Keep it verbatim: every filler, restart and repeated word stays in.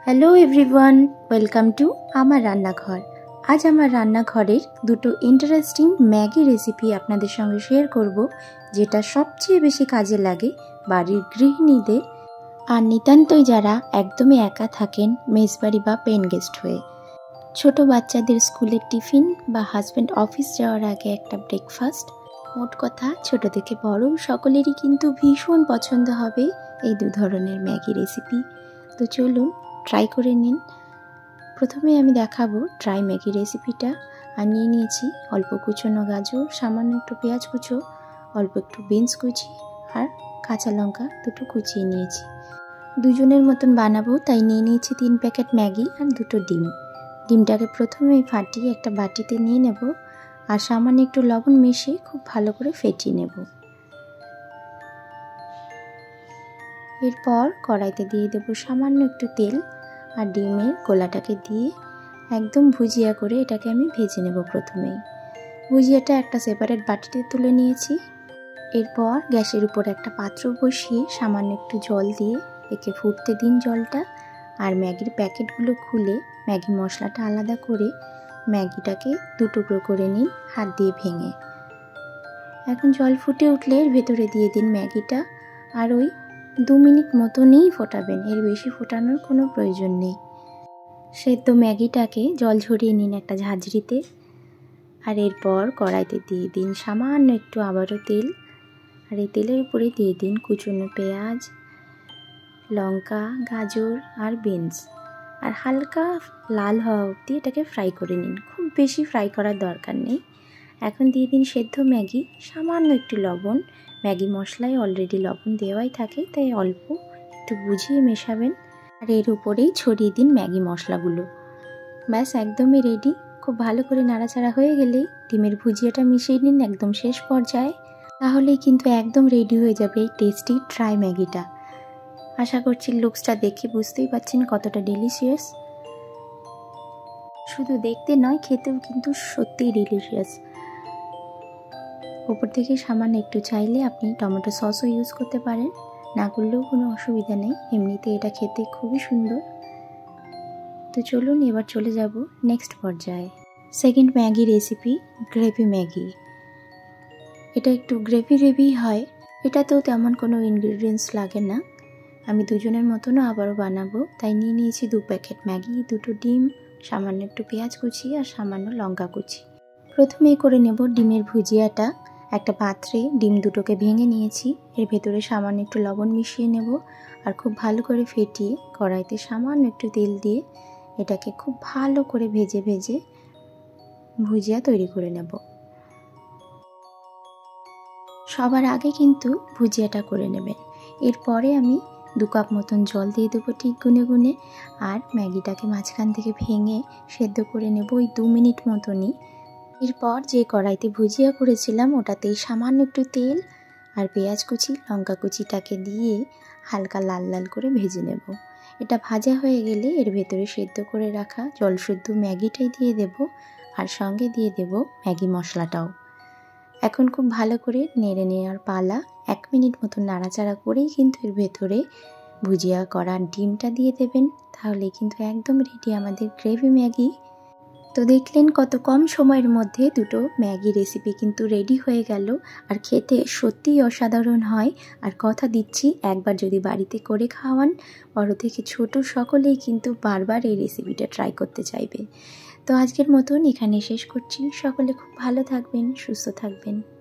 Hello everyone, welcome to আমার রান্নাঘর। আজ আমার রান্নাঘরের দুটো ইন্টারেস্টিং ম্যাগি রেসিপি আপনাদের সঙ্গে শেয়ার করব, যেটা সবচেয়ে বেশি কাজে লাগে বাড়ির গৃহিণীদের আর নিতান্তই যারা একদমই একা থাকেন মেসবাড়ি বা পেন গেস্ট হয়ে। ছোট বাচ্চাদের স্কুলের টিফিন বা হাজব্যান্ড অফিস যাওয়ার আগে একটা ব্রেকফাস্ট, মোট কথা ছোট থেকে বড় সকলেরই কিন্তু ভীষণ পছন্দ হবে এই দু ধরনের ম্যাগি রেসিপি। তো চলুন ট্রাই করে নিন। প্রথমে আমি দেখাবো ড্রাই ম্যাগি রেসিপিটা। আর নিয়ে নিয়েছি অল্প কুচনো গাজর, সামান্য একটু পেঁয়াজ কুচো, অল্প একটু বিনস কুচি আর কাঁচা লঙ্কা দুটো কুচিয়ে নিয়েছি। দুজনের মতন বানাবো তাই নিয়ে নিয়েছি তিন প্যাকেট ম্যাগি আর দুটো ডিম। ডিমটাকে প্রথমে ফাটিয়ে একটা বাটিতে নিয়ে নেব আর সামান্য একটু লবণ মিশিয়ে খুব ভালো করে ফেটিয়ে নেব। এরপর কড়াইতে দিয়ে দেবো সামান্য একটু তেল আর ডিমের গোলাটাকে দিয়ে একদম ভুজিয়া করে এটাকে আমি ভেজে নেব। প্রথমেই ভুজিয়াটা একটা সেপারেট বাটিতে তুলে নিয়েছি। এরপর গ্যাসের উপর একটা পাত্র বসিয়ে সামান্য একটু জল দিয়ে একে ফুটতে দিন জলটা। আর ম্যাগির প্যাকেটগুলো খুলে ম্যাগি মশলাটা আলাদা করে ম্যাগিটাকে দু টুকরো করে নিন হাত দিয়ে ভেঙে। এখন জল ফুটে উঠলে এর ভেতরে দিয়ে দিন ম্যাগিটা আর ওই দু মিনিট মতনই ফোটাবেন, এর বেশি ফোটানোর কোনো প্রয়োজন নেই। সেদ্ধ ম্যাগিটাকে জল ঝরিয়ে নিন একটা ঝাঁঝরিতে। আর এরপর কড়াইতে দিয়ে দিন সামান্য একটু আবারও তেল আর এই তেলের উপরে দিয়ে দিন কুচনো পেঁয়াজ, লঙ্কা, গাজর আর বিনস আর হালকা লাল হওয়া অবধি এটাকে ফ্রাই করে নিন। খুব বেশি ফ্রাই করার দরকার নেই। এখন দিয়ে দিন সেদ্ধ ম্যাগি, সামান্য একটু লবণ। ম্যাগি মশলায় অলরেডি লবণ দেওয়াই থাকে তাই অল্প একটু বুঝিয়ে মেশাবেন। আর এর উপরেই ছড়িয়ে দিন ম্যাগি মশলাগুলো। ব্যাস একদমই রেডি। খুব ভালো করে নাড়াচাড়া হয়ে গেলেই ডিমের ভুজিয়াটা মিশিয়ে নিন একদম শেষ পর্যায়ে। তাহলেই কিন্তু একদম রেডি হয়ে যাবে এই টেস্টি ড্রাই ম্যাগিটা। আশা করছি লুকসটা দেখে বুঝতেই পারছেন কতটা ডেলিশিয়াস। শুধু দেখতে নয়, খেতেও কিন্তু সত্যিই ডেলিশিয়াস। ওপর থেকে সামান্য একটু চাইলে আপনি টমেটো সসও ইউজ করতে পারেন, না করলেও কোনো অসুবিধা নেই। এমনিতে এটা খেতে খুবই সুন্দর। তো চলুন এবার চলে যাব নেক্সট পর্যায়ে। Second Maggi recipe gravy Maggi. এটা একটু গ্রেভি গ্রেভি হয়, এটাতেও তেমন কোনো ইনগ্রিডিয়েন্টস লাগে না। আমি দুজনের মতনও আবারও বানাবো তাই নিয়ে নিয়েছি দু প্যাকেট ম্যাগি, দুটো ডিম, সামান্য একটু পেঁয়াজ কুচি আর সামান্য লঙ্কা কুচি। প্রথমেই করে নেব ডিমের ভুজিয়াটা। একটা পাত্রে ডিম দুটোকে ভেঙে নিয়েছি। এর ভেতরে সামান্য একটু লবণ মিশিয়ে নেব আর খুব ভালো করে ফেটিয়ে কড়াইতে সামান্য একটু তেল দিয়ে এটাকে খুব ভালো করে ভেজে ভেজে ভুজিয়া তৈরি করে নেব। সবার আগে কিন্তু ভুজিয়াটা করে নেবেন। এরপরে আমি দু কাপ মতন জল দিয়ে দেবো ঠিক গুনে গুনে আর ম্যাগিটাকে মাঝখান থেকে ভেঙে সেদ্ধ করে নেব ওই দু মিনিট মতনই। এরপর যে কড়াইতে ভুজিয়া করেছিলাম ওটাতেই সামান্য একটু তেল আর পেঁয়াজ কুচি, লঙ্কা কুচিটাকে দিয়ে হালকা লাল লাল করে ভেজে নেব। এটা ভাজা হয়ে গেলে এর ভেতরে সেদ্ধ করে রাখা জল শুদ্ধ ম্যাগিটাই দিয়ে দেব আর সঙ্গে দিয়ে দেব ম্যাগি মশলাটাও। এখন খুব ভালো করে নেড়ে নেওয়ার পালা। এক মিনিট মতো নাড়াচাড়া করেই কিন্তু এর ভেতরে ভুজিয়া করা ডিমটা দিয়ে দেবেন। তাহলে কিন্তু একদম রেডি আমাদের গ্রেভি ম্যাগি। তো দেখলেন কত কম সময়ের মধ্যে দুটো ম্যাগি রেসিপি কিন্তু রেডি হয়ে গেল আর খেতে সত্যিই অসাধারণ হয়। আর কথা দিচ্ছি একবার যদি বাড়িতে করে খাওয়ান, বড় থেকে ছোট সকলেই কিন্তু বারবার এই রেসিপিটা ট্রাই করতে চাইবে। তো আজকের মতন এখানে শেষ করছি। সকলে খুব ভালো থাকবেন, সুস্থ থাকবেন।